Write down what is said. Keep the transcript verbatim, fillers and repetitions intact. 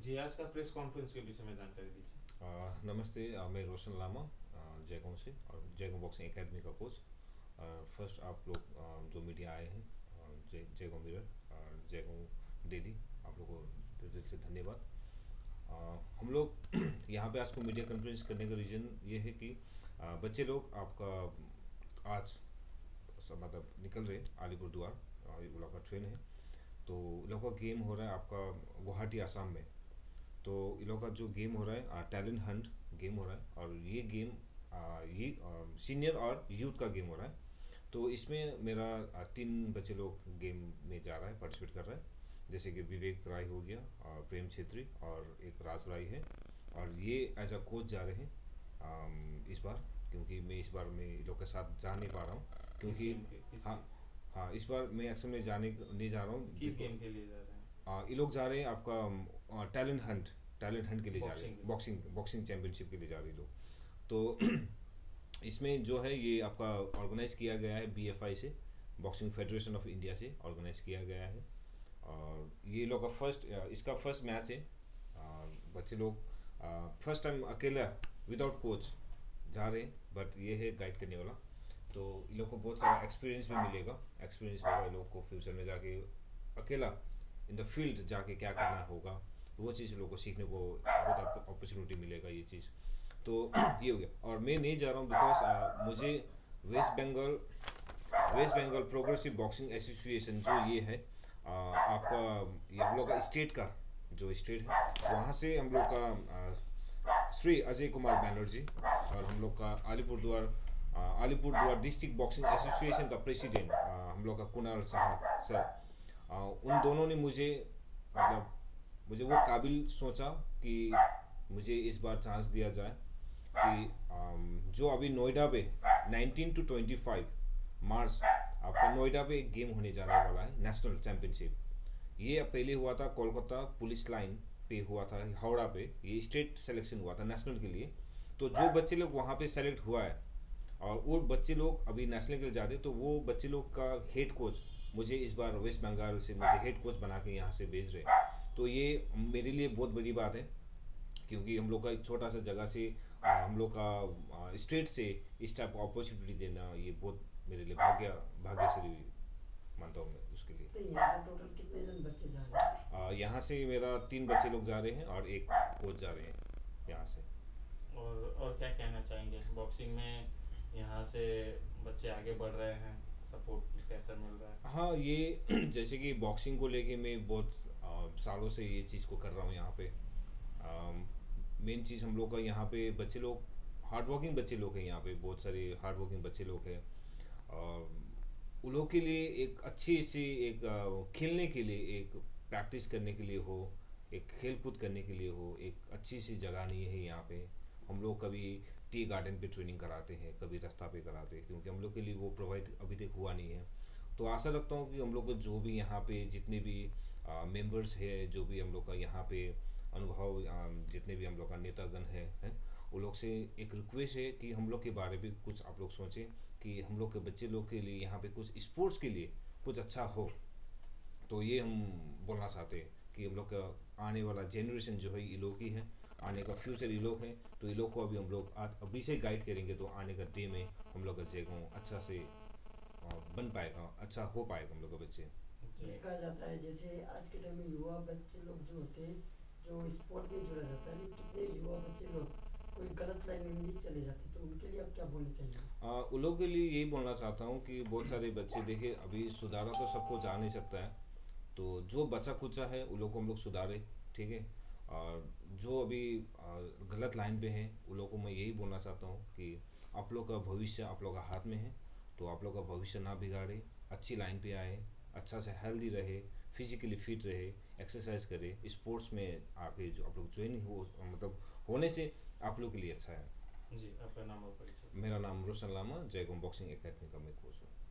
जी, आज का press conference के विषय में जानकारी दीजिए। अ, नमस्ते। अ, मैं रोशन लामा, अ, जयगांव से, और जयगांव बॉक्सिंग एकेडमी का कोच। फर्स्ट आप लोग अ, जो मीडिया आए हैं, अ, जय जयगांव मिरर और जयगांव डेली, आप लोगों को दिल से धन्यवाद। अ, हम लोग यहाँ पे आज को मीडिया कॉन्फ्रेंस करने का रीज़न ये है कि अ, बच्चे लोग आपका आज सब मतलब निकल रहे अलीपुर द्वार, अ, ये लोग का ट्रेन है। तो ये लोग का गेम हो रहा है आपका गुवाहाटी आसाम में। तो इन लोगों का जो गेम हो रहा है टैलेंट हंट गेम हो रहा है, और ये गेम आ, ये सीनियर और यूथ का गेम हो रहा है। तो इसमें मेरा आ, तीन बच्चे लोग गेम में जा रहा है, पार्टिसिपेट कर रहा है। जैसे कि विवेक राय हो गया, और प्रेम छेत्री, और एक राज राय है। और ये एज अ कोच जा रहे हैं आम, इस बार, क्योंकि मैं इस बार मैं इन लोग के साथ जा नहीं पा रहा हूँ, किस क्योंकि गेम के किस हाँ, हाँ, इस बार मैं एक्चुअली में जाने नहीं जा रहा हूँ। किस गेम के लिए जा रहे हैं? आ, ये लोग जा रहे हैं आपका टैलेंट हंट टैलेंट हंट के लिए जा रहे बॉक्सिंग के हैं, लिए। बॉक्सिंग बॉक्सिंग चैंपियनशिप के लिए जा रहे हैं लोग। तो इसमें जो है ये आपका ऑर्गेनाइज किया गया है बी एफ आई से, बॉक्सिंग फेडरेशन ऑफ इंडिया से ऑर्गेनाइज किया गया है। और ये लोग का फर्स्ट इसका फर्स्ट मैच है। आ, बच्चे लोग फर्स्ट टाइम अकेला विदाउट कोच जा रहे हैं, बट ये है गाइड करने वाला। तो इन लोग को बहुत सारा एक्सपीरियंस भी मिलेगा, एक्सपीरियंस होगा इन लोग को फ्यूचर में जाके अकेला इन द फील्ड जाके क्या करना होगा। वो चीज़ लोगों को सीखने को बहुत अपॉर्चुनिटी मिलेगा, ये चीज़। तो ये हो गया। और मैं नहीं जा रहा हूँ बिकॉज मुझे West Bengal West Bengal progressive boxing association जो ये है, आ, आपका ये हम लोग का स्टेट का जो स्टेट है, वहाँ से हम लोग का आ, श्री अजय कुमार बैनर्जी, और हम लोग का Alipurduar Alipurduar district boxing association का प्रेसिडेंट हम लोग का कुणाल साहा सर, आ, उन दोनों ने मुझे मतलब मुझे वो काबिल सोचा कि मुझे इस बार चांस दिया जाए कि आम, जो अभी नोएडा पे nineteen to twenty five March आपका नोएडा पे एक गेम होने जाने वाला है, नेशनल चैंपियनशिप। ये पहले हुआ था कोलकाता पुलिस लाइन पे हुआ था, हावड़ा पे। ये स्टेट सिलेक्शन हुआ था नेशनल के लिए। तो जो बच्चे लोग वहाँ पे सेलेक्ट हुआ है, और वो बच्चे लोग अभी नेशनल के लिए जा रहे, तो वो बच्चे लोग का हेड कोच मुझे इस बार वेस्ट बंगाल से मुझे हेड कोच बना के यहाँ से भेज रहे हैं। तो ये मेरे लिए बहुत बड़ी बात है, क्योंकि हम लोग का एक छोटा सा जगह से आ, हम लोग का स्टेट से इस टाइप का अपॉर्चुनिटी देना, ये बहुत मेरे लिए भाग्य भाग्यशाली मानता हूँ मैं उसके लिए। तो यहाँ से टोटल कितने जन बच्चे जा रहे हैं? आ, यहाँ से मेरा तीन बच्चे लोग जा रहे हैं और एक कोच जा रहे हैं यहाँ से। और और क्या कहना चाहेंगे बॉक्सिंग में? यहाँ से बच्चे आगे बढ़ रहे हैं, सपोर्ट कैसा मिल रहा है? हाँ, ये जैसे कि बॉक्सिंग को लेके मैं बहुत आ, सालों से ये चीज़ को कर रहा हूँ यहाँ पे। मेन चीज़ हम लोग का यहाँ पे बच्चे लोग हार्ड वर्किंग बच्चे लोग हैं, यहाँ पे बहुत सारे हार्ड वर्किंग बच्चे लोग हैं। और उन लोग के लिए एक अच्छी सी एक आ, खेलने के लिए, एक प्रैक्टिस करने के लिए हो, एक खेल कूद करने के लिए हो, एक अच्छी सी जगह नहीं है यहाँ पे। हम लोग कभी टी गार्डन पे ट्रेनिंग कराते हैं, कभी रास्ता पे कराते हैं, क्योंकि हम लोग के लिए वो प्रोवाइड अभी तक हुआ नहीं है। तो आशा रखता हूँ कि हम लोग को जो भी यहाँ पे जितने भी मेंबर्स है, जो भी हम लोग का यहाँ पे अनुभव, आ, जितने भी हम लोग का नेतागण है, हैं, वो लोग से एक रिक्वेस्ट है कि हम लोग के बारे में कुछ आप लोग सोचें, कि हम लोग के बच्चे लोग के लिए यहाँ पे कुछ स्पोर्ट्स के लिए कुछ अच्छा हो। तो ये हम बोलना चाहते हैं कि हम लोग का आने वाला जनरेशन जो है ये लोग ही है, आने का फ्यूचर ये लोग हैं। तो ये लोग को अभी हम लोग आज अभी से गाइड करेंगे, तो आने का डे में हम लोग का जगह अच्छा से आ, बन पाएगा, अच्छा हो पाएगा हम लोग का बच्चे। जी। देखा जाता है जैसे आज के टाइम में युवा बच्चे लोग जो होते हैं, जो स्पोर्ट में जुड़ा जाता है, लेकिन कितने युवा बच्चे लोग कोई गलत लाइन में भी चले जाते हैं, तो उनके लिए आप क्या बोलना चाहिए? आ, उन लोगों के लिए यही बोलना चाहता हूँ कि बहुत सारे बच्चे देखिए, अभी सुधारा तो सबको जा नहीं सकता है। तो जो बचा खुचा है उन लोग को हम लोग सुधारे, ठीक है। और जो अभी आ, गलत लाइन पे हैं उन लोग को मैं यही बोलना चाहता हूँ कि आप लोग का भविष्य आप लोग का हाथ में है। तो आप लोग का भविष्य ना बिगाड़े, अच्छी लाइन पे आए, अच्छा से हेल्दी रहे, फिजिकली फिट रहे, एक्सरसाइज करे, स्पोर्ट्स में आके जो आप लोग ज्वाइन हो, मतलब होने से आप लोग के लिए अच्छा है। जी, आपका नाम और परिचय? मेरा नाम रोशन लामा, जयगम बॉक्सिंग एकेडमी का मैं कोच हूँ।